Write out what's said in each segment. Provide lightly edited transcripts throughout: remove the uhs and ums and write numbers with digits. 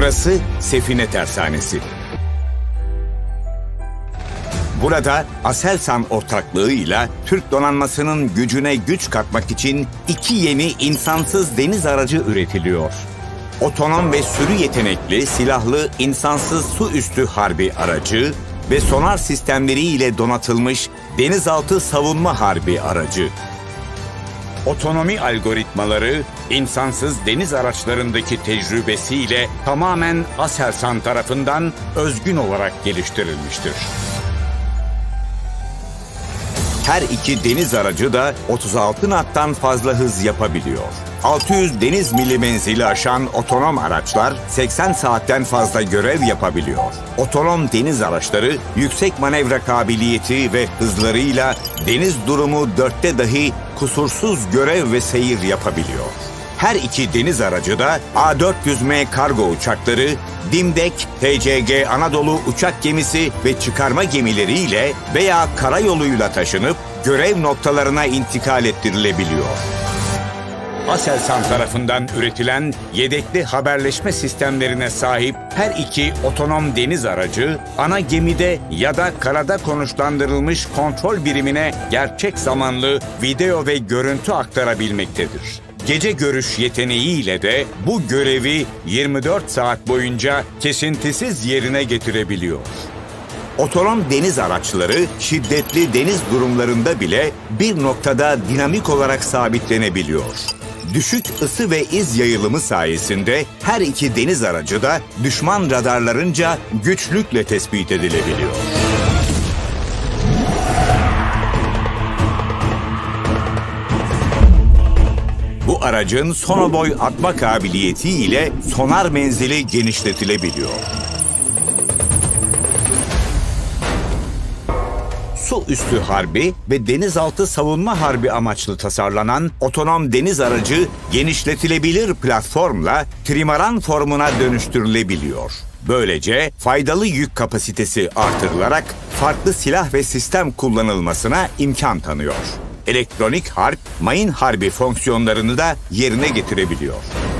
Burası Sefine Tersanesi. Burada Aselsan ortaklığıyla Türk donanmasının gücüne güç katmak için 2 yeni insansız deniz aracı üretiliyor. Otonom ve sürü yetenekli silahlı insansız su üstü harbi aracı ve sonar sistemleriyle donatılmış denizaltı savunma harbi aracı. Otonomi algoritmaları insansız deniz araçlarındaki tecrübesiyle tamamen Aselsan tarafından özgün olarak geliştirilmiştir. Her 2 deniz aracı da 36 knot'tan fazla hız yapabiliyor. 600 deniz mili menzili aşan otonom araçlar 80 saatten fazla görev yapabiliyor. Otonom deniz araçları yüksek manevra kabiliyeti ve hızlarıyla deniz durumu 4'te dahi kusursuz görev ve seyir yapabiliyor. Her 2 deniz aracı da A400M kargo uçakları, Dimdek, TCG Anadolu uçak gemisi ve çıkarma gemileriyle veya karayoluyla taşınıp görev noktalarına intikal ettirilebiliyor. Aselsan tarafından üretilen yedekli haberleşme sistemlerine sahip her 2 otonom deniz aracı, ana gemide ya da karada konuşlandırılmış kontrol birimine gerçek zamanlı video ve görüntü aktarabilmektedir. Gece görüş yeteneğiyle de bu görevi 24 saat boyunca kesintisiz yerine getirebiliyor. Otonom deniz araçları şiddetli deniz durumlarında bile bir noktada dinamik olarak sabitlenebiliyor. Düşük ısı ve iz yayılımı sayesinde her 2 deniz aracı da düşman radarlarınca güçlükle tespit edilebiliyor. Bu aracın sonoboy atma kabiliyeti ile sonar menzili genişletilebiliyor. Su üstü harbi ve denizaltı savunma harbi amaçlı tasarlanan otonom deniz aracı genişletilebilir platformla trimaran formuna dönüştürülebiliyor. Böylece faydalı yük kapasitesi artırılarak farklı silah ve sistem kullanılmasına imkan tanıyor. Elektronik harp, mayın harbi fonksiyonlarını da yerine getirebiliyor.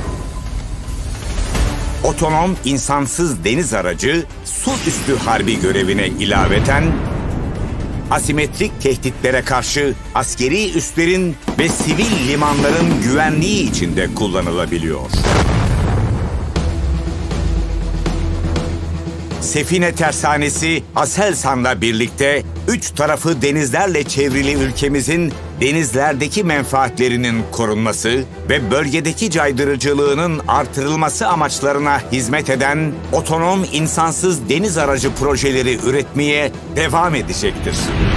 Otonom insansız deniz aracı su üstü harbi görevine ilaveten asimetrik tehditlere karşı askeri üslerin ve sivil limanların güvenliği içinde kullanılabiliyor. Sefine Tersanesi Aselsan'la birlikte 3 tarafı denizlerle çevrili ülkemizin denizlerdeki menfaatlerinin korunması ve bölgedeki caydırıcılığının artırılması amaçlarına hizmet eden otonom insansız deniz aracı projeleri üretmeye devam edecektir.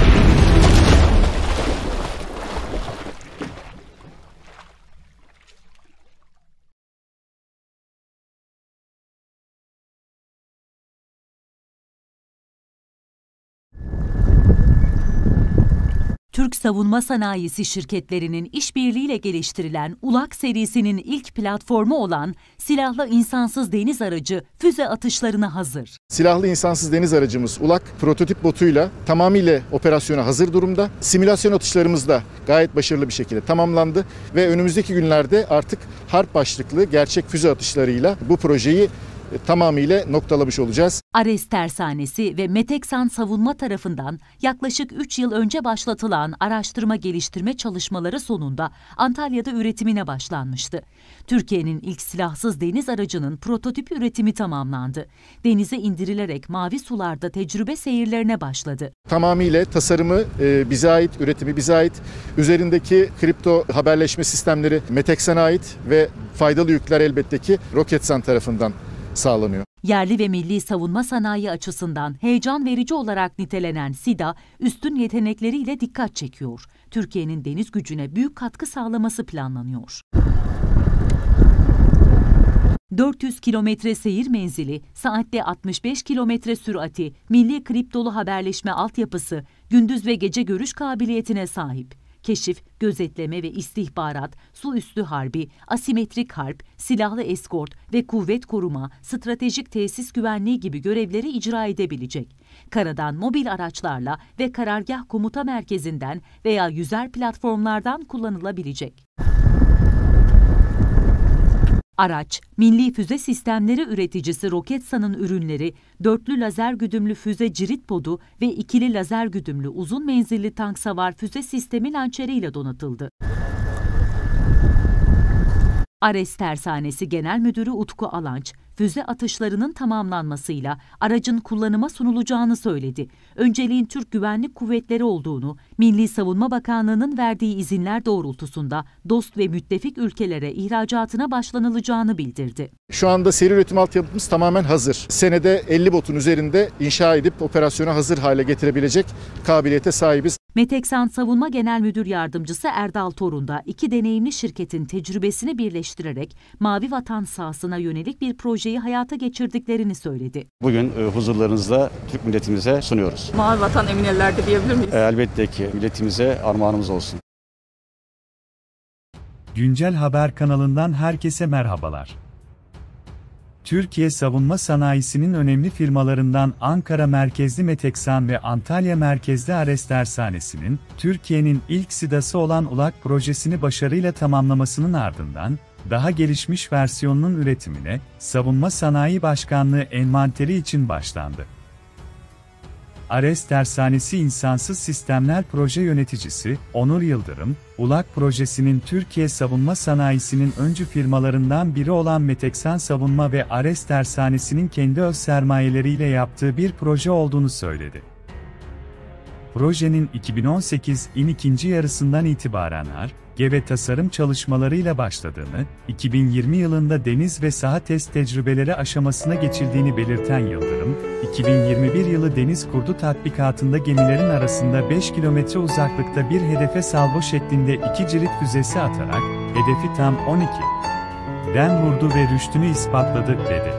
Türk savunma sanayisi şirketlerinin işbirliğiyle geliştirilen ULAK serisinin ilk platformu olan silahlı insansız deniz aracı füze atışlarına hazır. Silahlı insansız deniz aracımız ULAK prototip botuyla tamamıyla operasyona hazır durumda. Simülasyon atışlarımız da gayet başarılı bir şekilde tamamlandı ve önümüzdeki günlerde artık harp başlıklı gerçek füze atışlarıyla bu projeyi tamamıyla noktalamış olacağız. Ares Tersanesi ve Meteksan Savunma tarafından yaklaşık 3 yıl önce başlatılan araştırma geliştirme çalışmaları sonunda Antalya'da üretimine başlanmıştı. Türkiye'nin ilk silahsız deniz aracının prototip üretimi tamamlandı. Denize indirilerek mavi sularda tecrübe seyirlerine başladı. Tamamıyla tasarımı bize ait, üretimi bize ait. Üzerindeki kripto haberleşme sistemleri Meteksan'a ait ve faydalı yükler elbette ki Roketsan tarafından sağlanıyor. Yerli ve milli savunma sanayi açısından heyecan verici olarak nitelenen SİDA, üstün yetenekleriyle dikkat çekiyor. Türkiye'nin deniz gücüne büyük katkı sağlaması planlanıyor. 400 kilometre seyir menzili, saatte 65 kilometre sürati, milli kriptolu haberleşme altyapısı, gündüz ve gece görüş kabiliyetine sahip. Keşif, gözetleme ve istihbarat, su üstü harbi, asimetrik harp, silahlı eskort ve kuvvet koruma, stratejik tesis güvenliği gibi görevleri icra edebilecek. Karadan mobil araçlarla ve karargah komuta merkezinden veya yüzer platformlardan kullanılabilecek. Araç, Milli Füze Sistemleri üreticisi Roketsan'ın ürünleri, dörtlü lazer güdümlü füze cirit podu ve ikili lazer güdümlü uzun menzilli tank savar füze sistemi lançeriyle donatıldı. ARES Tersanesi Genel Müdürü Utku Alanç, füze atışlarının tamamlanmasıyla aracın kullanıma sunulacağını söyledi. Önceliğin Türk Güvenlik Kuvvetleri olduğunu, Milli Savunma Bakanlığı'nın verdiği izinler doğrultusunda dost ve müttefik ülkelere ihracatına başlanılacağını bildirdi. Şu anda seri üretim altyapımız tamamen hazır. Senede 50 botun üzerinde inşa edip operasyona hazır hale getirebilecek kabiliyete sahibiz. Meteksan Savunma Genel Müdür Yardımcısı Erdal Torun da iki deneyimli şirketin tecrübesini birleştirerek Mavi Vatan sahasına yönelik bir projeyi hayata geçirdiklerini söyledi. Bugün huzurlarınızda Türk milletimize sunuyoruz. Mavi Vatan emin ellerde diyebilir miyiz? Elbette ki milletimize armağanımız olsun. Güncel Haber kanalından herkese merhabalar. Türkiye savunma sanayisinin önemli firmalarından Ankara merkezli Meteksan ve Antalya merkezli ARES Tersanesi'nin, Türkiye'nin ilk SİDA'sı olan ULAK projesini başarıyla tamamlamasının ardından, daha gelişmiş versiyonunun üretimine, Savunma Sanayi Başkanlığı envanteri için başlandı. ARES Tersanesi İnsansız Sistemler Proje Yöneticisi, Onur Yıldırım, ULAK projesinin Türkiye savunma sanayisinin öncü firmalarından biri olan Meteksan Savunma ve ARES Tersanesi'nin kendi öz sermayeleriyle yaptığı bir proje olduğunu söyledi. Projenin 2018'in ikinci yarısından itibaren Ar-Ge ve tasarım çalışmalarıyla başladığını, 2020 yılında deniz ve saha test tecrübeleri aşamasına geçildiğini belirten Yıldırım, 2021 yılı deniz kurdu tatbikatında gemilerin arasında 5 kilometre uzaklıkta bir hedefe salvo şeklinde 2 cirit füzesi atarak, hedefi tam 12'den vurdu ve rüştünü ispatladı, dedi.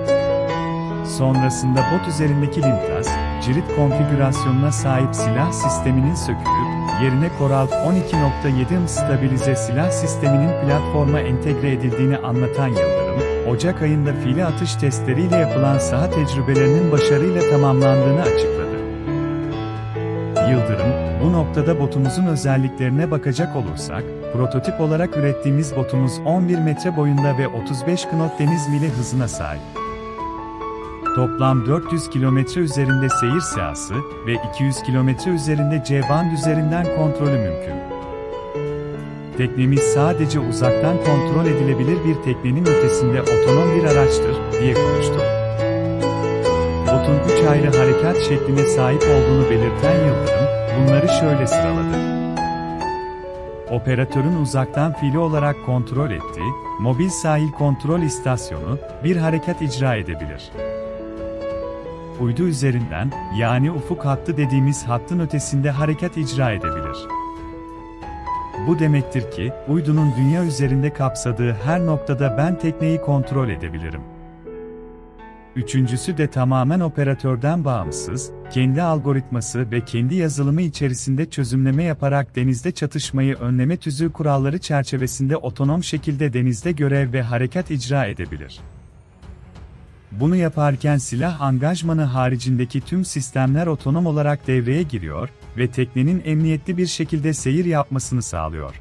Sonrasında bot üzerindeki Limtas, cirit konfigürasyonuna sahip silah sisteminin sökülüp, yerine Coral 12.7 stabilize silah sisteminin platforma entegre edildiğini anlatan Yıldırım, Ocak ayında fiili atış testleriyle yapılan saha tecrübelerinin başarıyla tamamlandığını açıkladı. Yıldırım, bu noktada botumuzun özelliklerine bakacak olursak, prototip olarak ürettiğimiz botumuz 11 metre boyunda ve 35 knot deniz mili hızına sahip. Toplam 400 kilometre üzerinde seyir sahası ve 200 kilometre üzerinde C-band üzerinden kontrolü mümkün. Teknemiz sadece uzaktan kontrol edilebilir bir teknenin ötesinde otonom bir araçtır, diye konuştu. Botun 3 ayrı harekat şekline sahip olduğunu belirten Yıldırım, bunları şöyle sıraladı. Operatörün uzaktan fiili olarak kontrol ettiği, mobil sahil kontrol istasyonu, bir harekat icra edebilir. Uydu üzerinden, yani ufuk hattı dediğimiz hattın ötesinde harekat icra edebilir. Bu demektir ki, uydunun dünya üzerinde kapsadığı her noktada ben tekneyi kontrol edebilirim. Üçüncüsü de tamamen operatörden bağımsız, kendi algoritması ve kendi yazılımı içerisinde çözümleme yaparak denizde çatışmayı önleme tüzüğü kuralları çerçevesinde otonom şekilde denizde görev ve harekat icra edebilir. Bunu yaparken silah angajmanı haricindeki tüm sistemler otonom olarak devreye giriyor ve teknenin emniyetli bir şekilde seyir yapmasını sağlıyor.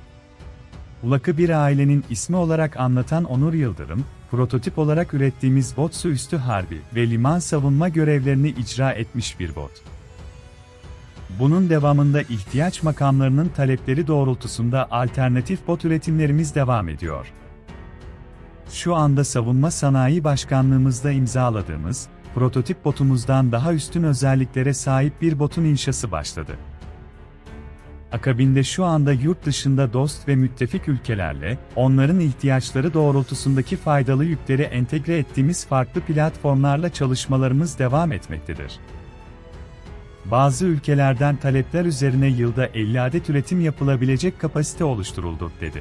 ULAK'ı bir ailenin ismi olarak anlatan Onur Yıldırım, prototip olarak ürettiğimiz bot su üstü harbi ve liman savunma görevlerini icra etmiş bir bot. Bunun devamında ihtiyaç makamlarının talepleri doğrultusunda alternatif bot üretimlerimiz devam ediyor. Şu anda Savunma Sanayi Başkanlığımızda imzaladığımız, prototip botumuzdan daha üstün özelliklere sahip bir botun inşası başladı. Akabinde şu anda yurt dışında dost ve müttefik ülkelerle, onların ihtiyaçları doğrultusundaki faydalı yükleri entegre ettiğimiz farklı platformlarla çalışmalarımız devam etmektedir. Bazı ülkelerden talepler üzerine yılda 50 adet üretim yapılabilecek kapasite oluşturuldu, dedi.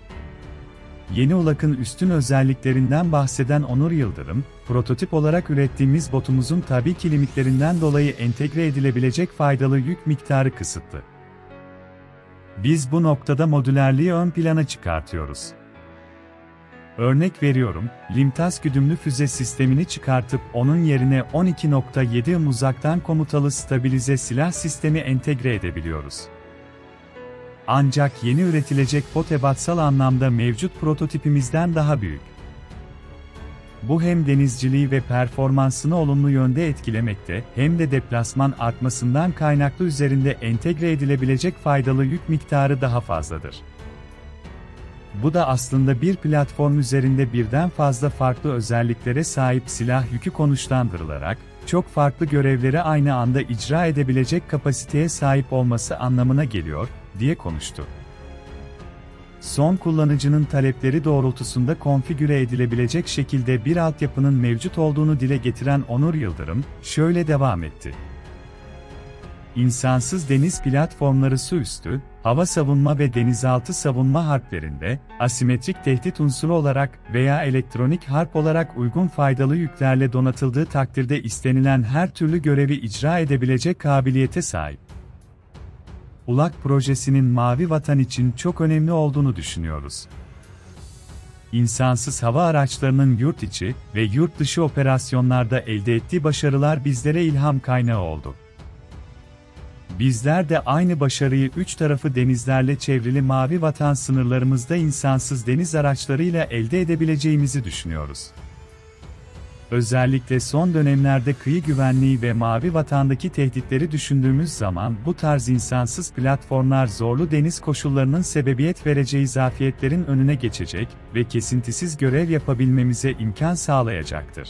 Yeni ULAK'ın üstün özelliklerinden bahseden Onur Yıldırım, prototip olarak ürettiğimiz botumuzun tabii ki limitlerinden dolayı entegre edilebilecek faydalı yük miktarı kısıtlı. Biz bu noktada modülerliği ön plana çıkartıyoruz. Örnek veriyorum, Limtas güdümlü füze sistemini çıkartıp onun yerine 12.7 uzaktan komutalı stabilize silah sistemi entegre edebiliyoruz. Ancak yeni üretilecek bot ebatsal anlamda mevcut prototipimizden daha büyük. Bu hem denizciliği ve performansını olumlu yönde etkilemekte, hem de deplasman artmasından kaynaklı üzerinde entegre edilebilecek faydalı yük miktarı daha fazladır. Bu da aslında bir platform üzerinde birden fazla farklı özelliklere sahip silah yükü konuşlandırılarak, çok farklı görevleri aynı anda icra edebilecek kapasiteye sahip olması anlamına geliyor, diye konuştu. Son kullanıcının talepleri doğrultusunda konfigüre edilebilecek şekilde bir altyapının mevcut olduğunu dile getiren Onur Yıldırım, şöyle devam etti. İnsansız deniz platformları su üstü, hava savunma ve denizaltı savunma harplerinde, asimetrik tehdit unsuru olarak veya elektronik harp olarak uygun faydalı yüklerle donatıldığı takdirde istenilen her türlü görevi icra edebilecek kabiliyete sahip. ULAK projesinin Mavi Vatan için çok önemli olduğunu düşünüyoruz. İnsansız hava araçlarının yurt içi ve yurt dışı operasyonlarda elde ettiği başarılar bizlere ilham kaynağı oldu. Bizler de aynı başarıyı üç tarafı denizlerle çevrili Mavi Vatan sınırlarımızda insansız deniz araçlarıyla elde edebileceğimizi düşünüyoruz. Özellikle son dönemlerde kıyı güvenliği ve Mavi Vatan'daki tehditleri düşündüğümüz zaman bu tarz insansız platformlar zorlu deniz koşullarının sebebiyet vereceği zafiyetlerin önüne geçecek ve kesintisiz görev yapabilmemize imkan sağlayacaktır.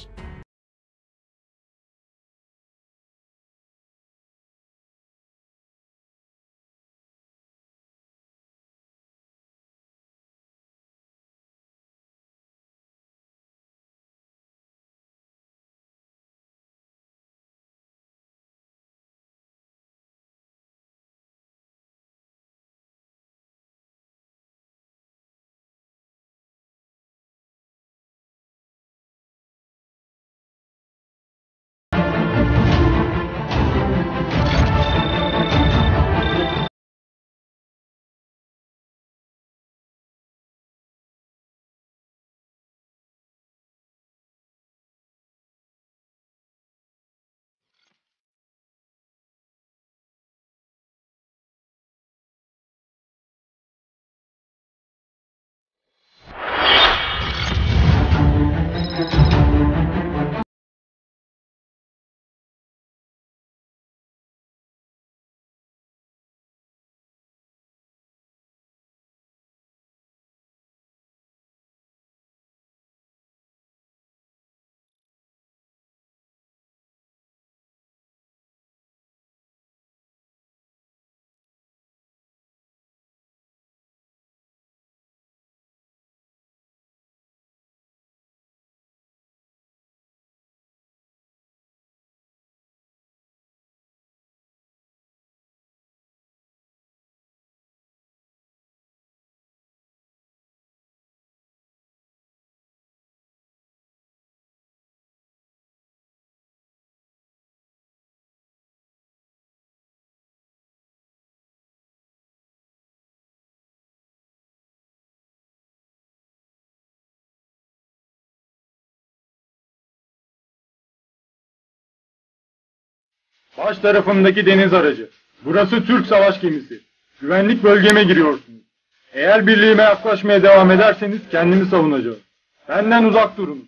Baş tarafımdaki deniz aracı. Burası Türk savaş gemisi. Güvenlik bölgeme giriyorsunuz. Eğer birliğime yaklaşmaya devam ederseniz kendimi savunacağım. Benden uzak durun.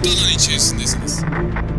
kısıtlı alan içerisindesiniz.